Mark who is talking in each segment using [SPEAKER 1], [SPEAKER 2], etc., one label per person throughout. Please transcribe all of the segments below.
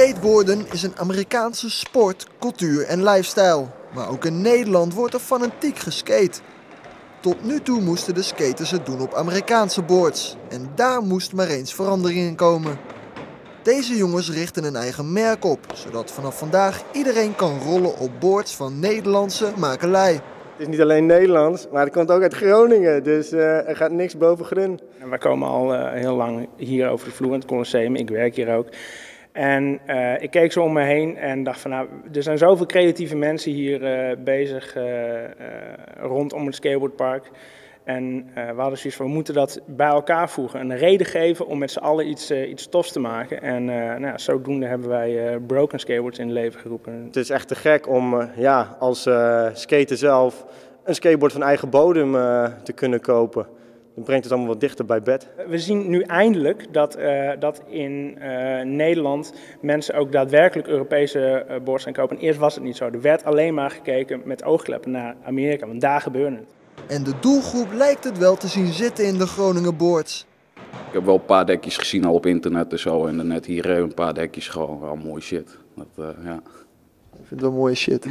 [SPEAKER 1] Skateboarden is een Amerikaanse sport, cultuur en lifestyle. Maar ook in Nederland wordt er fanatiek geskate. Tot nu toe moesten de skaters het doen op Amerikaanse boards. En daar moest maar eens verandering in komen. Deze jongens richten een eigen merk op, zodat vanaf vandaag iedereen kan rollen op boards van Nederlandse makelij.
[SPEAKER 2] Het is niet alleen Nederlands, maar het komt ook uit Groningen, dus er gaat niks boven grun.
[SPEAKER 3] We komen al heel lang hier over de vloer in het Colosseum, ik werk hier ook. En ik keek zo om me heen en dacht van nou, er zijn zoveel creatieve mensen hier bezig rondom het skateboardpark. En we hadden zoiets van, we moeten dat bij elkaar voegen, een reden geven om met z'n allen iets tofs te maken. En nou, zodoende hebben wij Broken Skateboards in het leven geroepen.
[SPEAKER 2] Het is echt te gek om als skater zelf een skateboard van eigen bodem te kunnen kopen. Dat brengt het allemaal wat dichter bij bed.
[SPEAKER 3] We zien nu eindelijk dat in Nederland mensen ook daadwerkelijk Europese boards gaan kopen. En eerst was het niet zo. Er werd alleen maar gekeken met oogkleppen naar Amerika, want daar gebeurde het.
[SPEAKER 1] En de doelgroep lijkt het wel te zien zitten in de Groninger boards.
[SPEAKER 4] Ik heb wel een paar dekjes gezien al op internet en zo. En net hier een paar dekjes, gewoon wel mooi shit. Ja.
[SPEAKER 1] Ik vind het wel mooie shit.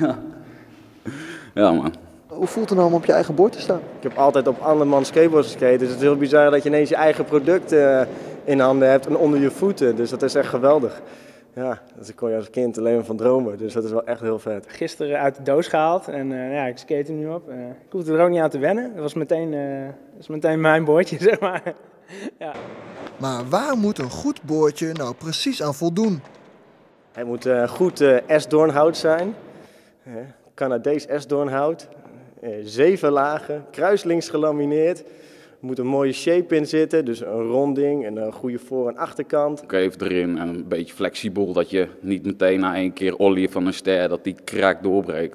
[SPEAKER 4] Ja man.
[SPEAKER 1] Hoe voelt het nou om op je eigen board te staan?
[SPEAKER 2] Ik heb altijd op andermans skateboards geskate, dus het is heel bizar dat je ineens je eigen product in handen hebt en onder je voeten. Dus dat is echt geweldig. Ja, daar kon je als kind alleen maar van dromen, dus dat is wel echt heel vet.
[SPEAKER 3] Gisteren uit de doos gehaald en ja, ik skate er nu op. Ik hoefde er ook niet aan te wennen, dat was meteen mijn boordje, zeg maar. Ja.
[SPEAKER 1] Maar waar moet een goed boordje nou precies aan voldoen?
[SPEAKER 2] Hij moet goed esdoornhout zijn, Canadees esdoornhout, 7 lagen, kruislinks gelamineerd. Er moet een mooie shape in zitten, dus een ronding en een goede voor- en achterkant.
[SPEAKER 4] Ook even erin en een beetje flexibel, dat je niet meteen na 1 keer ollie van een ster, dat die kraak doorbreekt.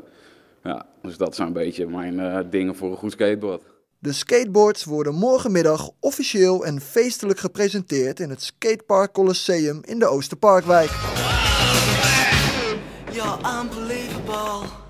[SPEAKER 4] Dus dat zijn een beetje mijn dingen voor een goed skateboard.
[SPEAKER 1] De skateboards worden morgenmiddag officieel en feestelijk gepresenteerd in het Skatepark Colosseum in de Oosterparkwijk.
[SPEAKER 5] You're unbelievable.